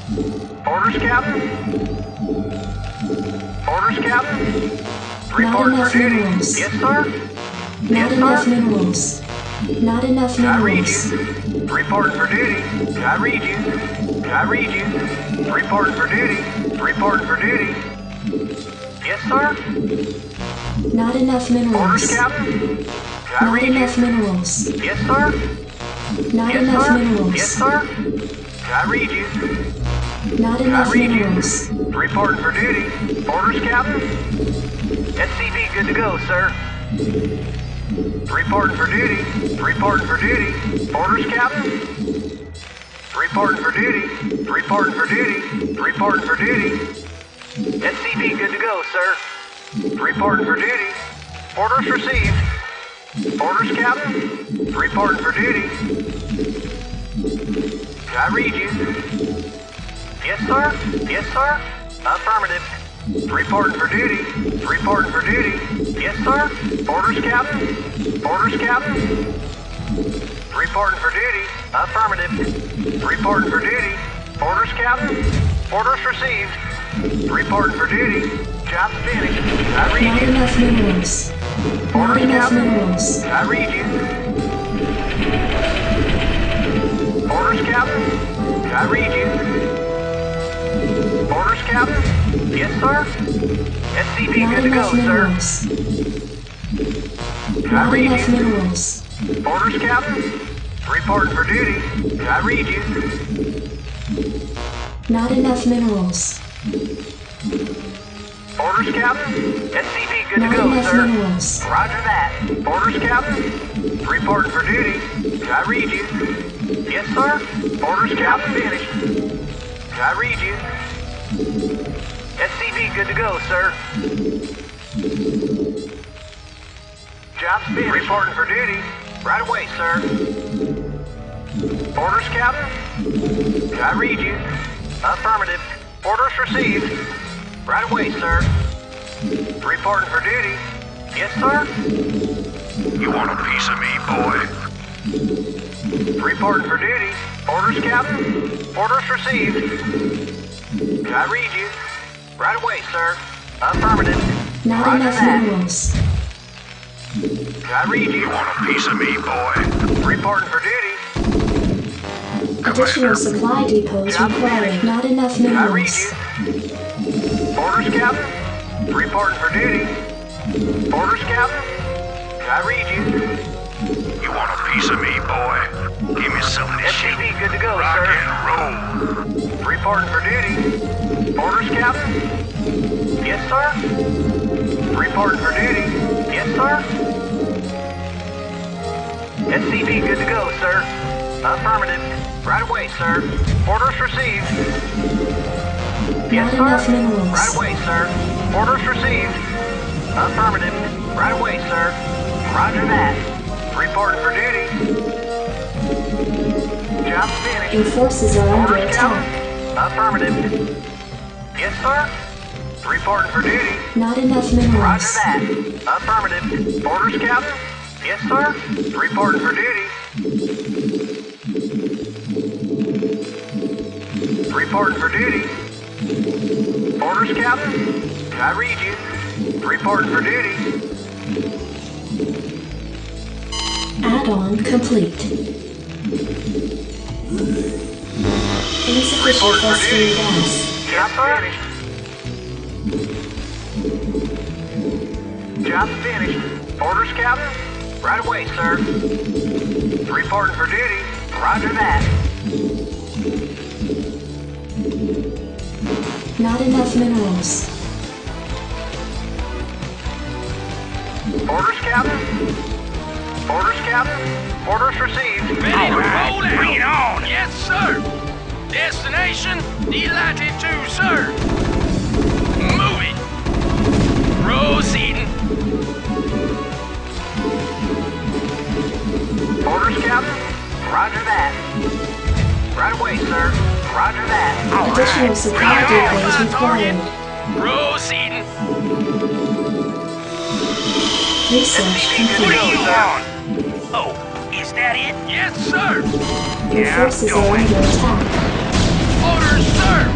Orders, Captain? Orders, Captain? Not enough minerals. Yes, sir? Not Yes, enough sir? minerals. Not enough I read minerals. you. Reporting for duty. I read you. I read you. Reporting for duty. Reporting for duty. Yes, sir? Not enough Orders, minerals. Captain? I Not read enough you. minerals. Yes, sir? Not Yes, enough sir? minerals. Yes, sir? I read you. Not I enough read minerals. you. Reporting for duty. Orders, Captain? SCV good to go, sir. Reporting for duty. Reporting for duty. Orders, Captain? Reporting for duty. Reporting for duty. Reporting for duty. SCV good to go, sir. Reporting for duty. Orders received. Orders, Captain? Reporting for duty. I read you. Yes, sir? Yes, sir? Affirmative. Reporting for duty. Reporting for duty. Yes, sir? Orders, Captain? Orders, Captain? Reporting for duty. Affirmative. Reporting for duty. Orders, Captain? Orders received. Reporting for duty. Job's finished. I read Not you. enough minerals. Not Orders, enough Captain? minerals. I read you. Orders, Captain? I read you. Orders, Captain? Yes, sir? SCV Not good to go, enough sir. minerals. I Not read enough you. minerals. Orders, Captain? Reporting for duty. I read you. Not enough minerals. Orders, Captain? SCV good to Not go, enough sir. minerals. Roger that. Orders, Captain? Reporting for duty. I read you. Yes, sir? Orders, Captain, finished. I read you. SCV good to go, sir. Job's finished. Reporting for duty. Right away, sir. Orders, Captain? I read you. Affirmative. Orders received. Right away, sir. Reporting for duty. Yes, sir? You want a piece of me, boy? Reporting for duty. Orders, Captain? Orders received. I read you. Right away, sir. Affirmative. Not Roger enough that. minerals. I read You you. want a piece of me, boy? Reporting for duty. Additional supply depots required. Not enough I read minerals. you. Orders, Captain? Reporting for duty. Orders, Captain? I read you. You want a piece of me, boy? Give me something to shoot. SCV good to go, Rock sir. and roll. Reporting for duty. Orders, Captain? Yes, sir? Reporting for duty. Yes, sir? SCV good to go, sir. Affirmative. Right away, sir. Orders received. Yes, Not enough sir? minerals. Right away, sir. Orders received. Affirmative. Right away, sir. Roger that. Reporting for duty. Job finished. Your forces are under Orders, attack. Captain? Affirmative. Yes, sir? Reporting for duty. Not enough Roger minerals. that. Affirmative. Orders, Captain? Yes, sir? Reporting for duty. Reporting for duty. Orders, Captain? I read you. Reporting for duty. Add-on complete. Insufficient Report for phosphine duty. gas. Job finished. Job finished. Orders, Captain? Right away, sir. Reporting for duty. Roger that. Not enough minerals. Orders, Captain? Orders, Captain? Orders received. Ready to roll out. Bring it on. Yes, sir. Destination delighted to, sir. Moving. Proceeding. Orders, Captain? Roger that. Right away, sir. Roger that. Additional supply depots required. Proceeding. Research What complete. do you want? Oh, is that it? Yes, sir. Your forces are under attack. Orders, sir.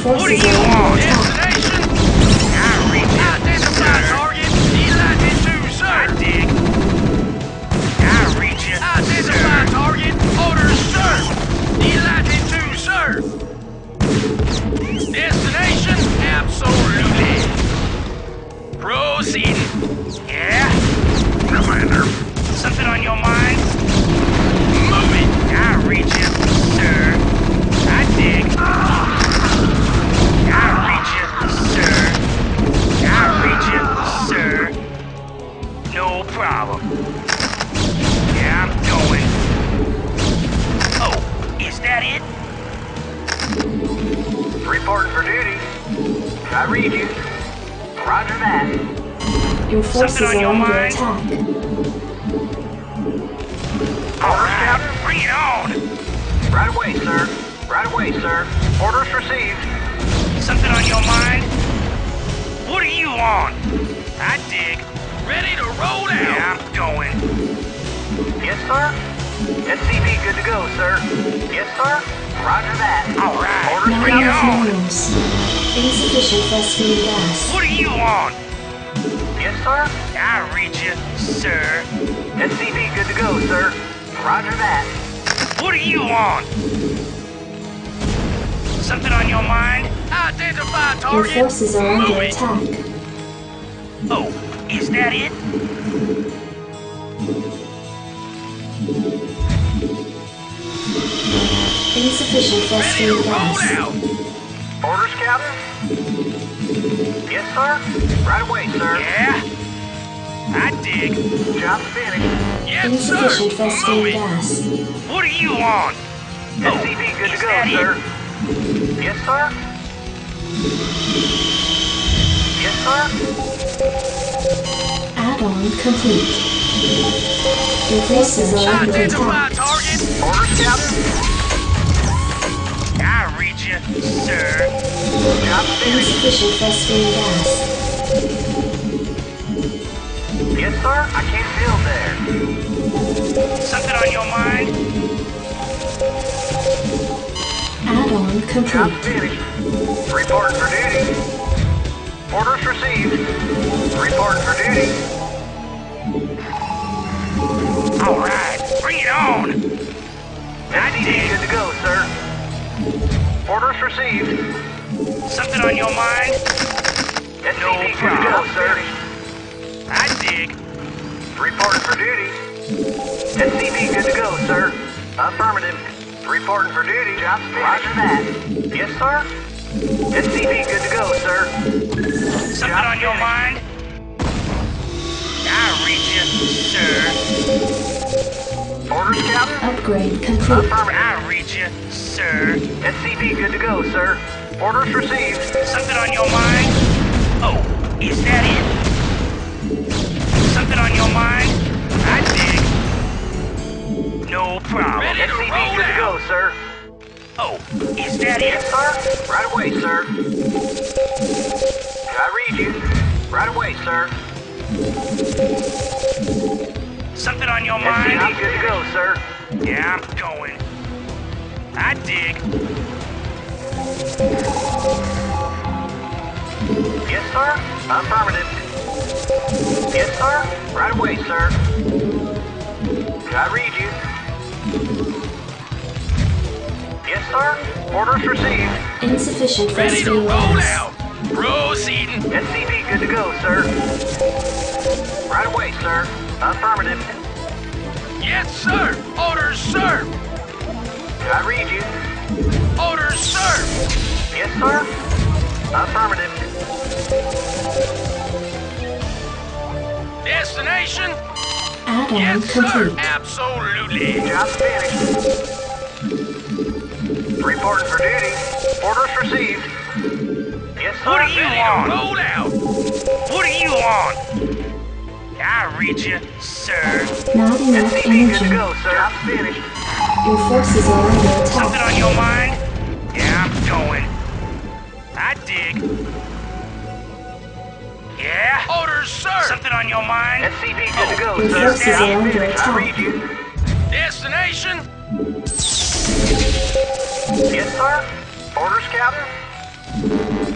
forces are under attack. Destination? Identify target. Delighted to, sir. I dig. Identify target. Orders, sir. Delighted to, sir. Destination? Absolutely. Proceeding. Yeah? Commander. Something on your mind? Move it. I read you, sir. I dig. I read you, sir. I read you, sir. No problem. Yeah, I'm going. Oh, is that it? Reporting for duty. I read you. Roger that. Your forces Something on are your under mind? attack. Orders, Captain. Bring it on. Right away, sir. Right away, sir. Orders received. Something on your mind? What do you want? I dig. Ready to roll out. Yeah, I'm going. Yes, sir. SCV good to go, sir. Yes, sir. Roger that. All right. Orders Not Bring it enough on. minerals. Insufficient phosphine gas. What do you want? Yes, sir. I read you, sir. SCV good to go, sir. Roger that. What do you want? Something on your mind? Identify Your target. forces are under Move it. attack. Oh, is that it? Insufficient Ready to phosphine roll gas. out. Orders, Captain. Yes, sir. Right away, sir. Yeah? I dig. Job finished. Yes, Insufficient sir. phosphine Move it. gas. What do you want? SCV good to is go, that sir. Yes, sir. Yes, sir. Add-on complete. Your forces are under Identify attack. target. Orders, Captain. I read you, sir. Job finished. Insufficient phosphine gas. Yes, sir. I can't build there. Something on your mind? Add-on Job complete. finished. Reporting for duty. Orders received. Reporting for duty. All right, bring it on. SCV good to go, sir. Orders received. Something on your mind? SCV good to go, sir. I dig. Reporting for duty. SCV good to go, sir. Affirmative. Reporting for duty. Job finished. Roger that. Yes, sir. SCV good to go, sir. Something Job on your finished. mind? I read you, sir. Orders, Captain. Upgrade complete. Affirmative. I read you, sir. SCV good to go, sir. Orders received. Something on your mind? Oh, is that it? Something on your mind? I dig. No problem. Ready to SCV roll good to go, out. sir. Oh, is that Yes, it? sir. Right away, sir. I read you. Right away, sir. Something on your SCV mind? good to go, sir. Yeah, I'm going. I dig. Yes, sir. Affirmative. Yes, sir. Right away, sir. I read you. Yes, sir. Orders received. Insufficient Ready to phosphine roll gas. out. Proceeding. SCV good to go, sir. Right away, sir. Affirmative. Yes, sir. Orders, sir. I read you. Orders, sir. Yes, sir. Affirmative. Destination? Add-on Yes, sir. complete. Absolutely. Job finished. Reporting for duty. Orders received. Yes, sir. What do you Ready to want? roll. Roll out. What do you want? I read you, sir. Not enough SCV good to energy. go, sir. Job finished. Your forces are under Something attack. on your mind? Yeah, I'm going. I dig. Yeah? Orders, sir. Something on your mind? SCV good to go, Your sir. forces are under Finished. I attack. read you. Destination? Yes, sir. Orders, Captain.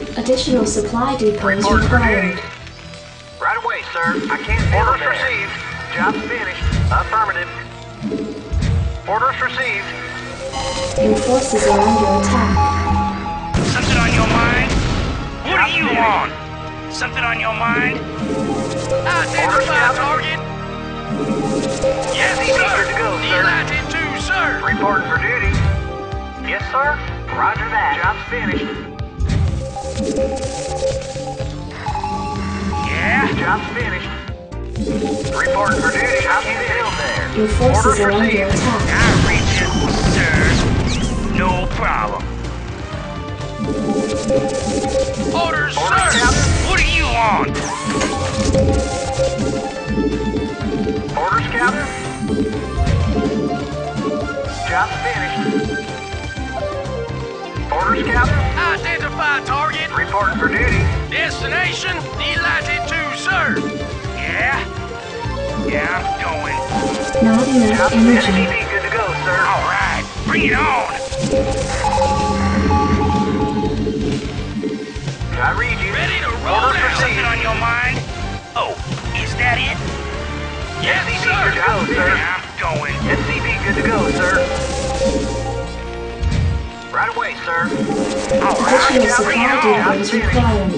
Additional supply depots Report for required. duty. Right away, sir. I can't handle Orders received. Job's finished. Affirmative. Orders received. Your forces are under attack. Something on your mind? What Job do you finished. want? Something on your mind? Identify Captain. target. Yes, SCV sir. good to go, sir. Delighted to, sir. Reporting for duty. Yes, sir. Roger that. Job's finished. Yeah? Job's finished. Reporting for duty. Job's finished there. Your forces Orders are under received. attack. I reach you, sir. No problem. Orders, Orders, sir. Captain. What do you want? Orders, Captain. Job's finished. Orders, Captain. Identify target. Reporting for duty. Destination, delighted to, sir. Yeah? Yeah, I'm going. Not enough Job's energy. SCV good to go, sir. All right, bring it on. I read you. Ready to roll Orders out. Something received. on your mind? Oh, is that it? Yes, SCV sir. good to go, sir. Yeah, I'm going. SCV good to go, sir. Right away, sir. All right, Additional bring it supply on. depots required.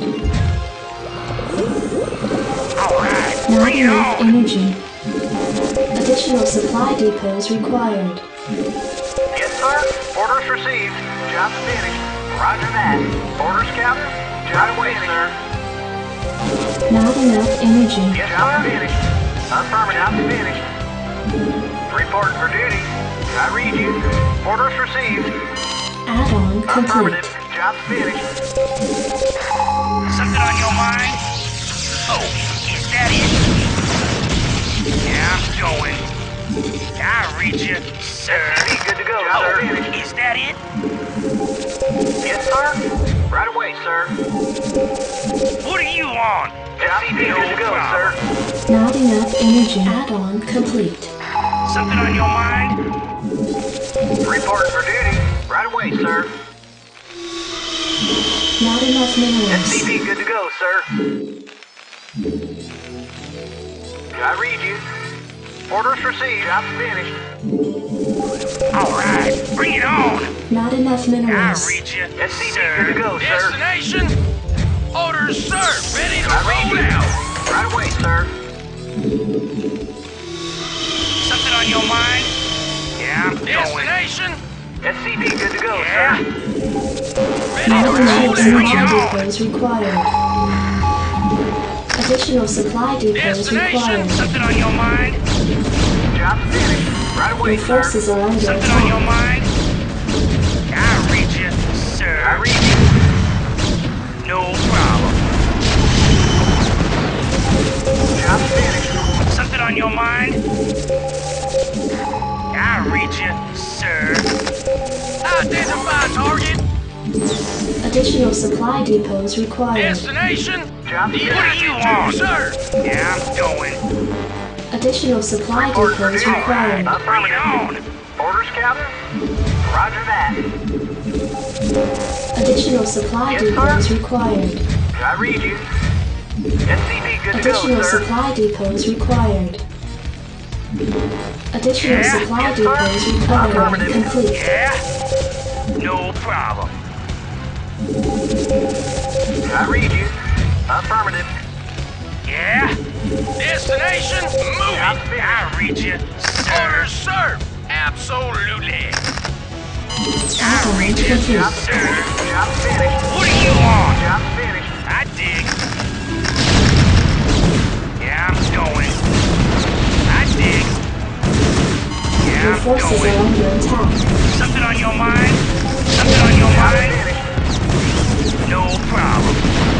All right, Not bring it enough on. energy. Additional supply depots required. Yes, sir. Orders received. Job's finished. Roger that. Orders, Captain. Right away, sir. Not enough energy. Yes, Job's finished. Affirmative. Job's finished. Reporting for duty. I read you. Orders received. Add-on complete. Affirmative. Job's finished. Something on your mind? Oh, is that it? Yeah, I'm going. I read you, sir. SCV good to go, Oh, sir. is that it? Yes, sir. Right away, sir. What do you want? SCV good to go, sir. Not enough energy. Add-on complete. Something on your mind? Reporting for duty. Right away, sir. Not enough minerals. SCV good to go, sir. I read you. Orders received. Job's finished. All right, bring it on. Not enough I minerals. read you, SCV sir. good to go, sir. Destination? Orders, sir. Ready to I read roll you. out. Right away, sir. Something on your mind? Yeah, I'm going. Destination? SCV good to go, Yeah. sir. Ready Not to enough roll energy out. Bring it on. depots required. Additional supply depots Destination? required. Something on your mind? Job's finished. Right away, Your sir. forces are under Something on your attack. mind? I read you, I sir. read you. No problem. Job's finished. Something on your mind? I read you, sir. Identify target. Additional supply depots required. Destination? Job's What do finished. you want, sir? Yeah, I'm going. Additional supply Report for depots duty. required. Bring it Affirmative. on. Orders, Captain. Roger that. Additional supply Yes, sir. depots required. I read you. SCV good to go, Additional sir. supply depots required. Additional Yeah, supply yes, sir. depots required. Affirmative. Complete. Yeah? No problem. I read you. Affirmative. Yeah? Destination? Move Job's it. finished. I read you, sir. Orders, sir. Absolutely. I Add-on read you, complete. Job's sir. finished. Job's finished. What do you want? Job's finished. I dig. Yeah, I'm going. I dig. Yeah, Your I'm forces are going. under attack. Something on your mind? Something on your Job's mind? finished. No problem.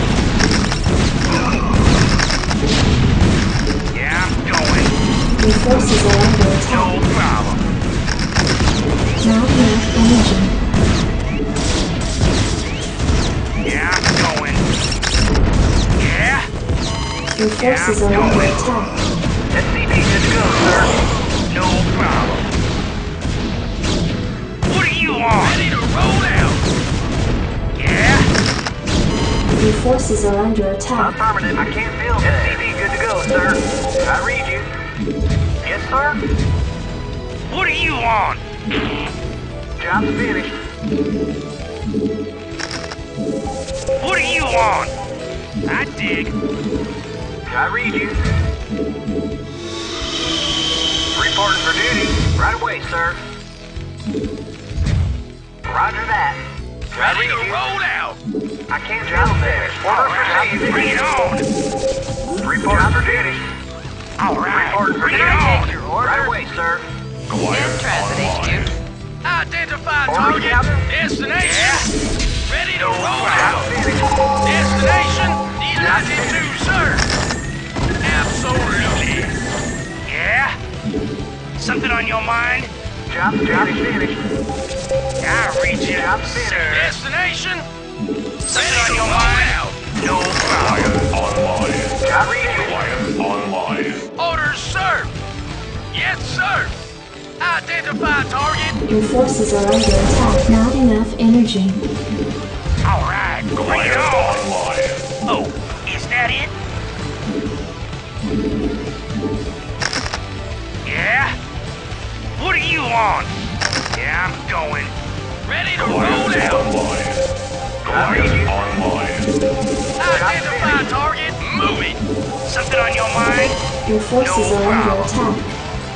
Yeah, I'm going. Your forces are under No attack. problem. Not enough energy. Yeah, I'm going. Yeah? Your forces are under attack. SCV good to go, sir. No problem. What do you want? Ready to roll out. Yeah? Your forces are under attack. Affirmative. I can't feel that. SCV good to go, sir. I read you. Yes, sir. What do you want? Job's finished. What do you want? I dig. I read you. Reporting for duty. Right away, sir. Roger that. Ready to roll out. I can't job finish. Order for Bring it on. Reporting for duty. All right. Reporting for Bring duty. it on. Your order. Right away, sir. In transit, HQ. Identify Order, target. Captain. Destination. Ready to roll Job out. finished. Destination. Delighted to, sir. Absolutely. Yeah? Something on your mind? Job finished. I read you, Job finished. sir. Destination. Something on your mind? No problem. Online. I read you. Quiet online. Orders, sir. Yes, sir. Identify target. Your forces are under attack. Not enough energy. All right. Bring Quiet it on. online. Oh, is that it? Yeah? What do you want? Yeah, I'm going. Ready to roll Quiet out. online. Quiet online. Identify target. Move it. Something on your mind? Your forces No are under problem. attack.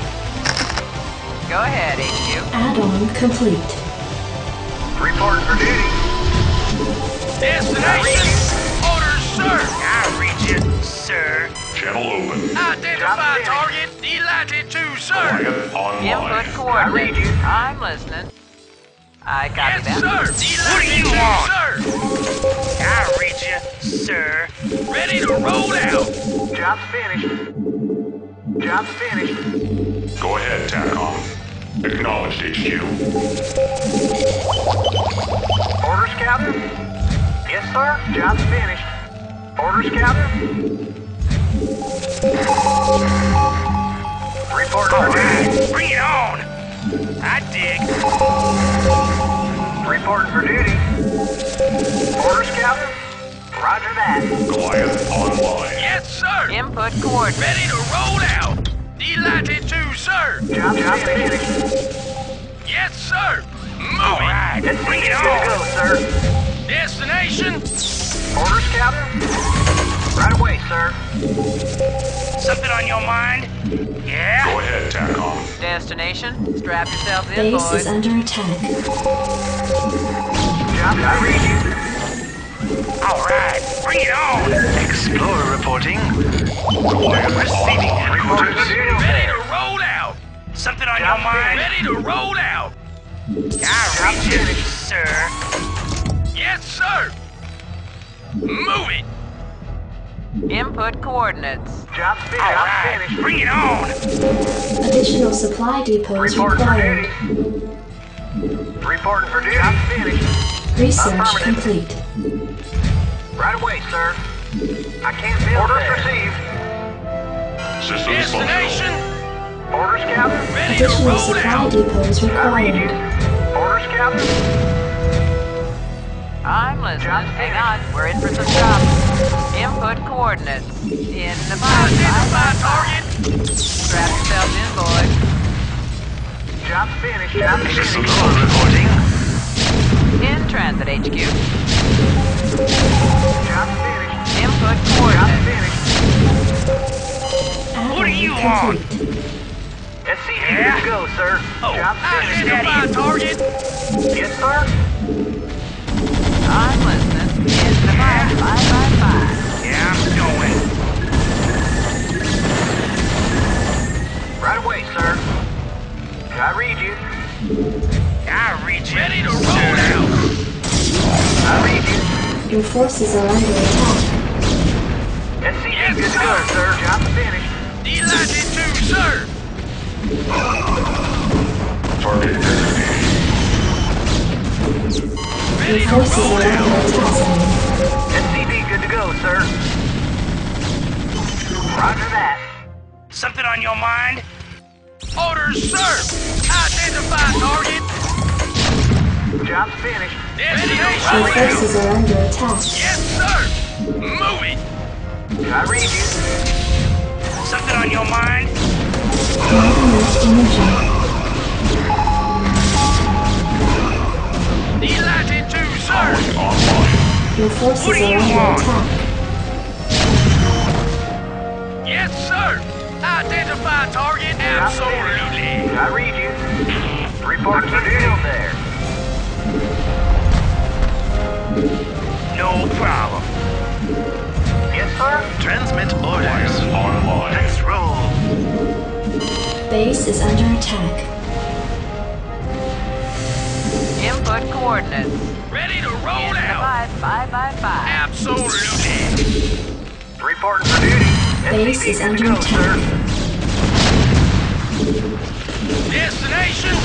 Go ahead, HQ. Add-on complete. Reporting for duty. Destination. Orders, sir. I read you, sir. Channel open. Identify target. Delighted to, sir. Quiet online. Input coordinates. I'm listening. I copy Yes, that. sir. What do you want, sir? I read you, sir. Ready to roll out. Job's finished. Job's finished. Go ahead, TACOM. Acknowledged, HQ. Orders, Captain? Yes, sir. Job's finished. Orders, Captain? Reporting All for duty. right, bring it on. I dig. Reporting for duty. Orders, Captain? Roger that. Quiet online. Yes, sir. Input coordinates. Ready to roll out. Delighted to, sir. Job's finished. Yes, sir. Move it. That's Bring it good to go, on. sir. Destination. Orders, Captain? Right away, sir. Something on your mind? Yeah? Go ahead, TACOM. Destination. Strap yourselves in, Base is boys. under attack. Job, I read you. All right, bring it on. Explorer reporting. Receiving Reporting for duty. Ready to roll out. Something on your mind? Ready to roll out. I read you, sir. Yes, sir. Move it. Input coordinates. Job's finished. All I'm right, finished. bring it on. Additional supply depots Reporting for required. duty. Reporting for duty. Job's finished. Research Affirmative. complete. Right away, sir. I can't feel Orders received. Systems Destination. functional. Orders, Captain? Ready to Additional roll supply out. depots I read you. required. Orders, Captain? I'm listening. Job Hang on. We're in for some shots. Input coordinates. In the pipe. Identify target. Strap yourselves in, boys. Job's finished. Job's finished. reporting. In transit, HQ. Job's finished. Input Job's coordinates. finished. Add-on What do you want? complete. SCV Yeah? good to go, sir. Oh, Job's finished. identify target. Yes, sir. I'm listening. In the pipe. 555. Yeah, I'm going. Right away, sir. I read you. I read you. Ready to roll out. I read you. Your forces are under attack. SCV Yes, good to go, sir. sir. Job's finished. Delighted to, sir. Target designated. Ready Your to forces roll are under out. attack. SCV good to go, sir. Roger that. Something on your mind? Orders, sir. Identify target. Job's finished. Your forces are under attack. Yes, sir. Move it. I read you. Something on your mind? Not enough energy. Delighted to, sir. Your forces What do are you under want? attack. Yes, sir. Identify target. Absolutely. I read you. Reporting for duty there. No problem. Yes, sir. Transmit orders. Online. Let's roll. Base is under attack. Input coordinates. Ready to roll In out. 5 by 5. Absolutely. Reporting for duty. Base SCV is good to under go, attack. sir. Destination.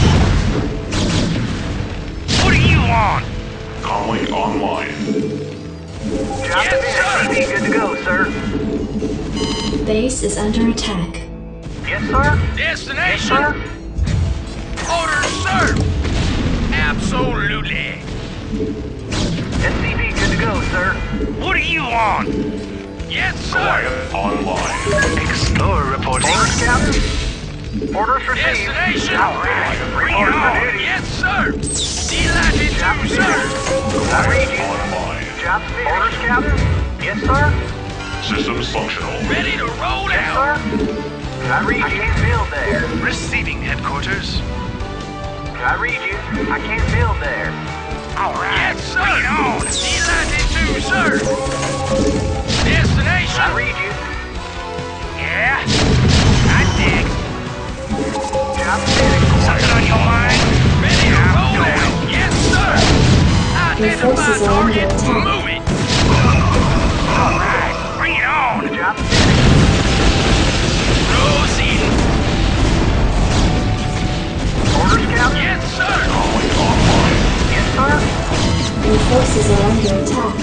What do you want? Calling online. Job Yes, sir. finished. SCV good to go, sir. Base is under attack. Yes, sir. Yes, Destination. sir. Orders, sir. Absolutely. SCV good to go, sir. What do you want? Yes, sir. Quiet online. Explorer reporting. Orders, Captain. Orders received. Destination. Job finished. Bring it Reporting for on. duty. Yes, sir. Delighted Job to, sir. finished. I read you. Online. Job finished. Orders, Captain. Yes, sir. Systems functional. Ready to roll Yes, out. sir. I read you. I can't build there. Receiving headquarters. I read you. I can't build there. All right. Yes, sir. Bring it on. Delighted to, sir. Destination. I read you. Yeah. I dig. Job finished. Something on your mind? Ready to roll out. Yes, sir. Your Identify forces are under target. attack. Move it. All right. Bring it on. Job finished. Rosie. Orders, Captain. Yes, sir. Calling online. Yes, sir. Your forces are under attack.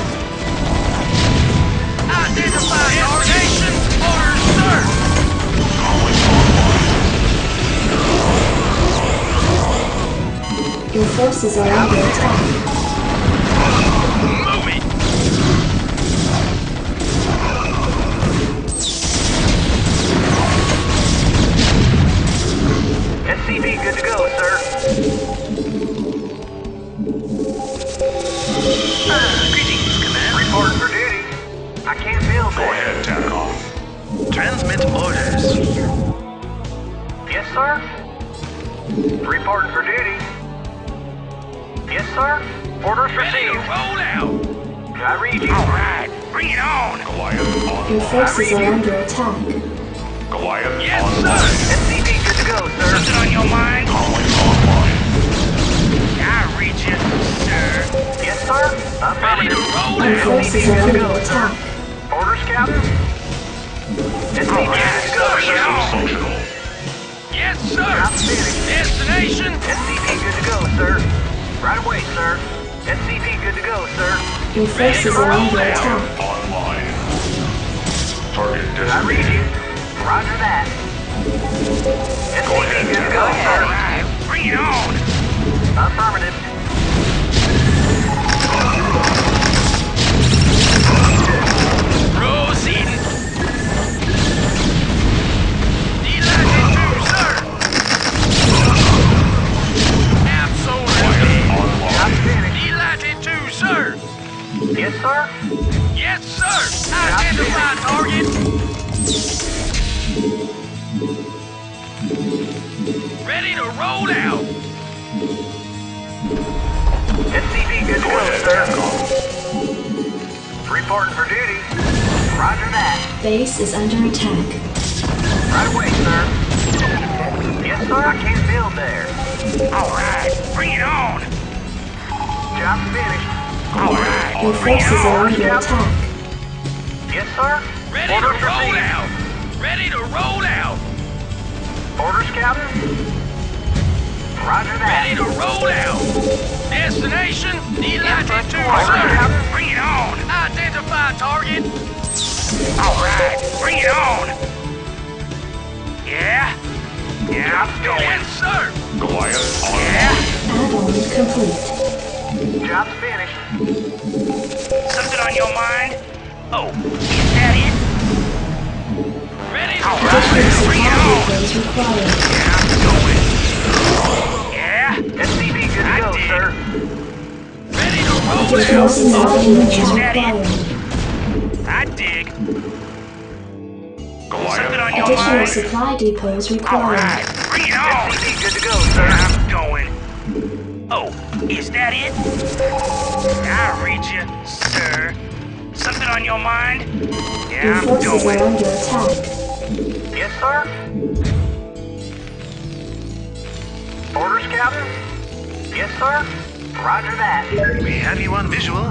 Identify destination. Orders, sir. Calling online. Your forces are under attack. Move it. SCV good to go, sir. Greetings, Command. Reporting for duty. I can't build Go there. ahead, TACOM. Transmit orders. Yes, sir. Reporting for duty. Yes, sir. Orders Ready to received. roll out. I read you. All right. Bring it on. Goliath Your online. forces are under attack. Goliath Yes, online. sir. SCV good to go, sir. Something on your mind? Calling online. I read you, sir. Yes, sir. Ready to Affirmative. roll Your out. forces are under attack. Orders, Captain. SCV good to go, Bring it sir. on. Functional. Yes, sir. Job finished. Destination. SCV good to go, sir. Right away, sir. SCV good to go, sir. Your forces are under attack. Online. Target I designated. read you. Roger that. SCV good to go, All sir. right. Bring it on. Affirmative. Proceeding. Delighted to, sir. Absolutely. Job Online. finished. Delighted to, sir. Yes, sir. Yes, sir. Identify target. Ready to roll out. SCV good to Go go, ahead, sir. TACOM. Reporting for duty. Roger that. Base is under attack. Right away, sir. Yes, sir. I can't build there. All right. Bring it on. Job finished. All right. Your Bring it forces are on. under attack. Yes, sir. Ready to Orders roll received. out. Ready to roll out. Orders, Captain. Roger that. Ready to roll out. Destination. Delighted to, Roger, sir. Captain. Bring it on. Identify target. All right. Bring it on. Yeah. Yeah. Job's going. Yes, sir. Goliath online. Yeah. Add-on complete. Job's finished. Something on your mind? Oh, is that it? Ready to roll. Additional Bring it supply on. depots required. Yeah, I'm going. Yeah, SCV good to I go, did. sir. ready to roll Additional out. supply Is depots that it? required. I dig. Something Goliath on your Additional mind? supply depots All required. right, bring it on. SCV good to go, sir. I'm going. Oh, is that it? I read you, sir. Something on your mind? Your Yeah, I'm forces are going. under attack. Yes, sir. Orders, Captain? Yes, sir. Roger that. We have you on visual.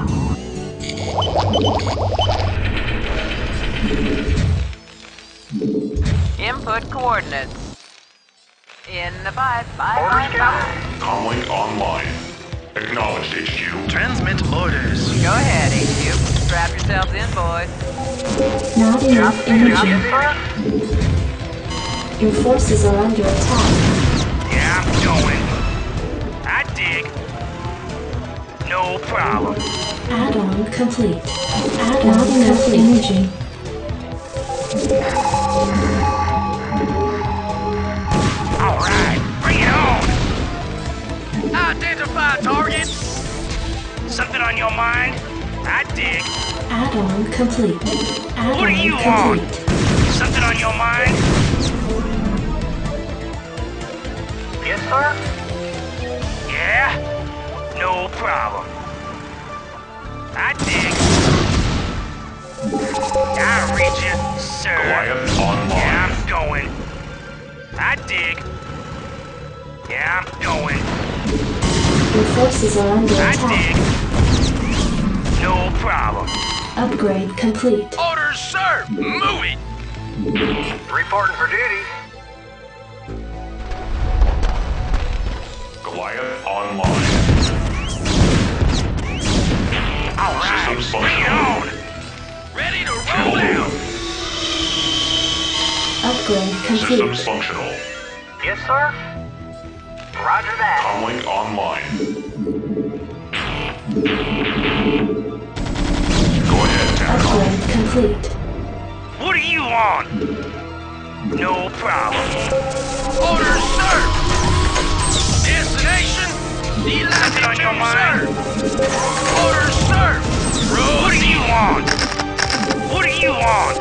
Input coordinates. In the 5, 5, Orders, 5, 5. Captain? Comlink online. Acknowledged, HQ. Transmit orders. Go ahead, HQ. Strap yourselves in, boys. Not enough energy. Yes, sir. Your forces are under attack. Yeah, I'm going. I dig. No problem. Add-on complete. Not enough energy. All right, bring it on. Identify target. Something on your mind? I dig. Add-on complete. What do you Add-on want? complete. Something on your mind? Yes, sir. Yeah? No problem. I dig. I read you, sir. Goliath online. Yeah, I'm going. I dig. Yeah, I'm going. Your forces are under I attack. dig. No problem. Upgrade complete. Orders, sir. Move it. Reporting for duty. Goliath online. All right, Systems bring it functional. on. Ready to roll out. Upgrade Systems complete. functional. Yes, sir. Roger that. Comlink online. Go ahead, TACOM. Upgrade complete. What do you want? No problem. Orders, sir. Destination. Something on your mind? Orders, sir. What do you want? What do you want?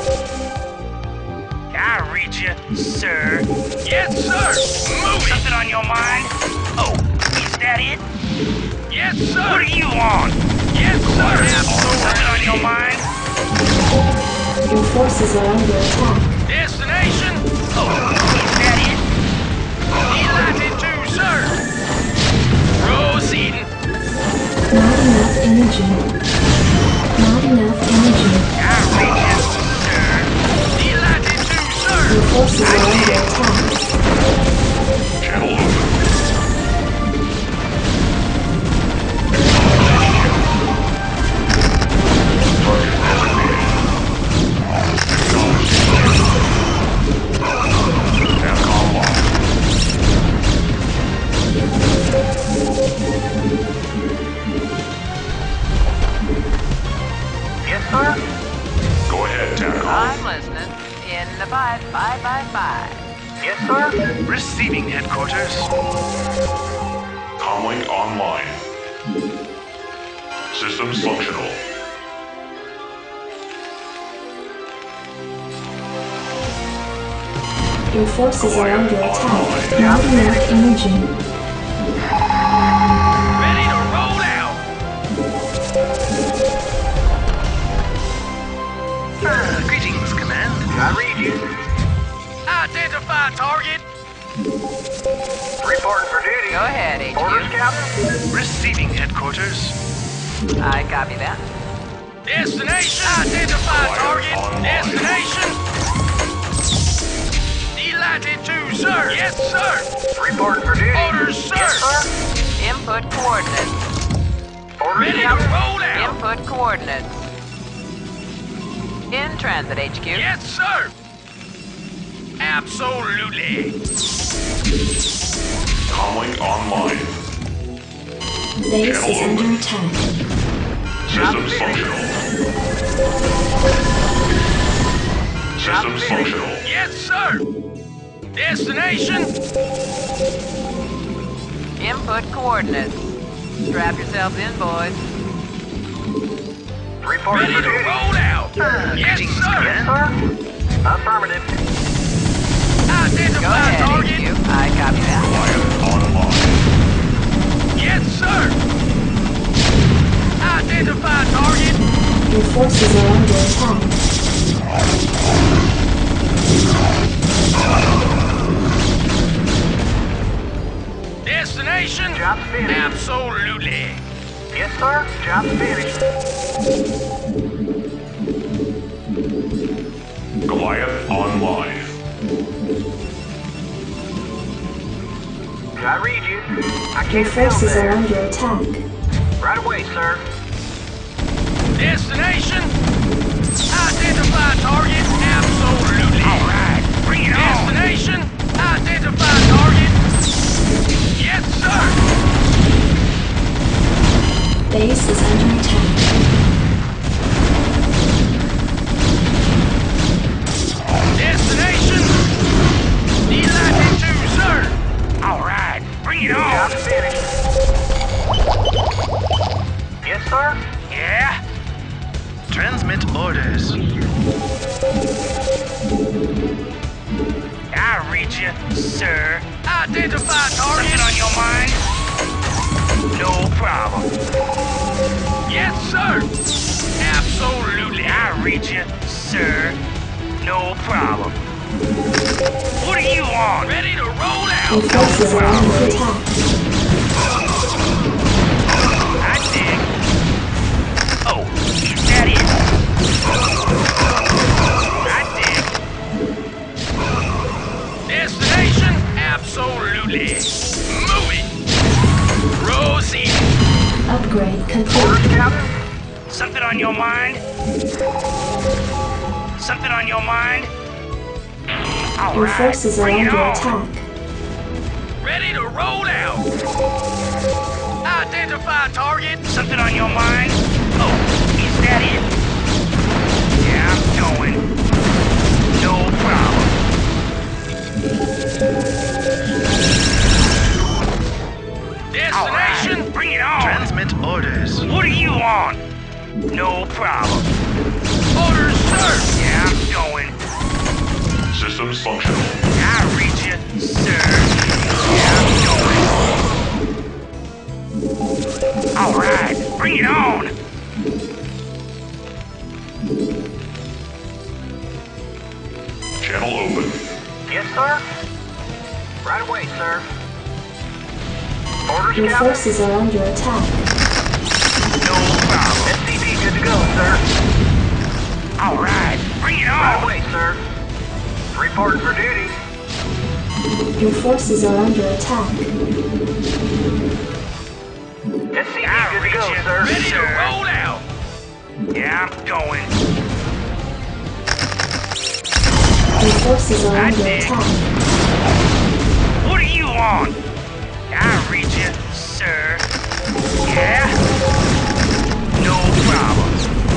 I read you, sir. Yes, sir. Move it. Something on your mind? Oh, is that it? Yes, sir. What do you want? Yes, sir. Something on your mind? Your forces are under attack. Destination? Oh, is that it? Delighted to, sir. Proceeding. Not enough energy. Not enough energy. I read you, sir. Delighted to, sir. Your forces are under attack. Channel open. Target designated. Acknowledged. TACOM locked. Yes, sir. Go ahead, TACOM. I'm listening. In the 5, 5, 5, 5. Yes, sir. Receiving headquarters. Comlink online. Systems functional. Your forces are under attack. Online. Not enough energy. Ready to roll out. Greetings, Command. I read you. Identify target. Reporting for duty. Go ahead, HQ. Orders, Captain? Receiving headquarters. I copy that. Destination. Identify target. Online. Destination. Delighted to, sir. Yes, sir. Reporting for duty. Orders, sir. Yes, sir. Input coordinates. Orders, Ready to Captain? roll out. Input coordinates. In transit, HQ. Yes, sir. Absolutely. Comlink online. Base is under attack. Systems functional. Systems functional. Yes, sir. Destination? Input coordinates. Strap yourselves in, boys. Reporting Ready for to duty. roll out. Yes, Greetings, sir. Yes, sir. Affirmative. Go Identify ahead, target. HQ. I copy that. Online. Yes, sir. Identify target. Your forces are under attack. Destination? Job's finished. Absolutely. Yes, sir. Job's finished. Goliath online. I read you. I Your can't tell forces are there. under attack. Right away, sir. Destination? Identify target. Absolutely. All right. Bring it on. Destination? Identify target. Yes, sir. Base is under attack. Destination? Delighted to, sir. All right. Bring it on. Job's finished. Yes, sir. Yeah? Transmit orders. I read you, sir. Identify target. Something on your mind? No problem. Yes, sir. Absolutely. I read you, sir. No problem. What do you want? Ready to roll out. Your forces are under attack. I dig. Oh, is that it? I dig. Destination? Absolutely. Moving. Rosie. Upgrade Orders, complete. Captain. Something on your mind? Something on your mind? All Your right, forces are bring it under on. attack. Ready to roll out. Identify target. Something on your mind? Oh, is that it? Yeah, I'm going. No problem. Destination? Right, bring it on. Transmit orders. What do you want? No problem. Orders, sir. Yeah, I'm going. Systems functional. I read you, sir. Yeah, I'm going. All right, bring it on. Channel open. Yes, sir. Right away, sir. Orders, Your Captain. forces are under attack. No problem. SCV good to go, sir. All right, bring it Right on. away, sir. Reporting for duty. Your forces are under attack. SCV I good to read go, you. sir. Ready to roll out. Yeah, I'm going. Your forces are I under dig. attack. What do you want? I read you, sir. Yeah? No problem.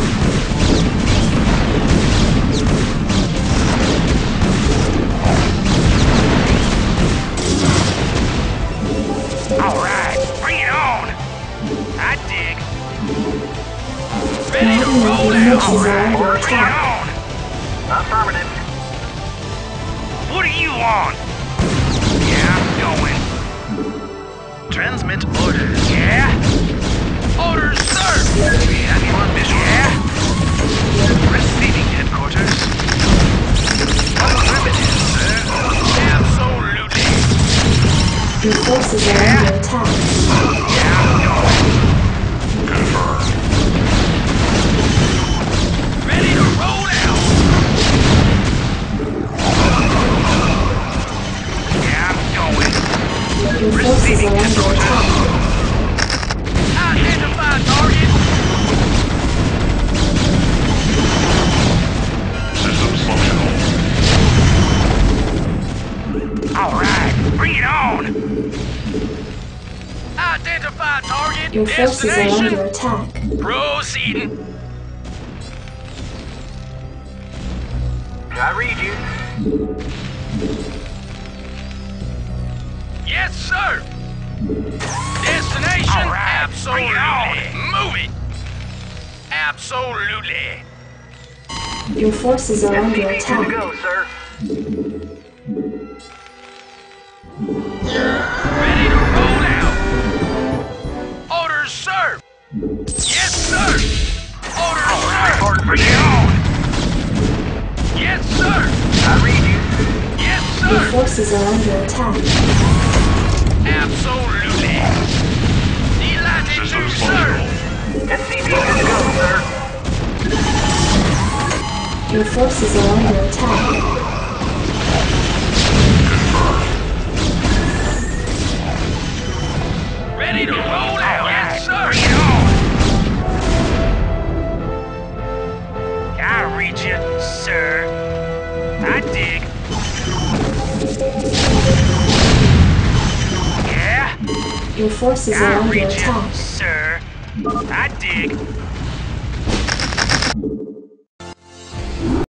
All right, bring it on. I dig. Ready to roll out. Forces All are right, under bring it attack. on. Affirmative. What do you want? Yeah, I'm going. Transmit orders. Yeah? Orders, sir. Ready for mission. Yeah? Receiving headquarters. Affirmative, sir. Absolutely. Your forces are under attack. Yeah, I'm going. Confirmed. Ready to roll out. Yeah, I'm going. Your forces are under attack. Identify target. Systems functional. All right, bring it on. Identify target. Your forces are Destination. under attack. Proceeding. I read you. Yes, sir. Destination. All right, Absolutely. bring it on. Move it. Absolutely. Your forces are under SCV good to attack. go, sir. Ready to roll out. Orders, sir. Yes, sir. Orders, sir. Reporting for Bring it duty. on. Yes, sir. I read you. Yes, Your sir. forces are under attack. Absolutely. Delighted to, Systems sir. functional. SCV good to go, sir. Your forces are under attack. Ready to roll out. Yes, sir. Bring it on. I read you, sir. I dig. Yeah, Your forces are I under read you, attack. sir. I dig.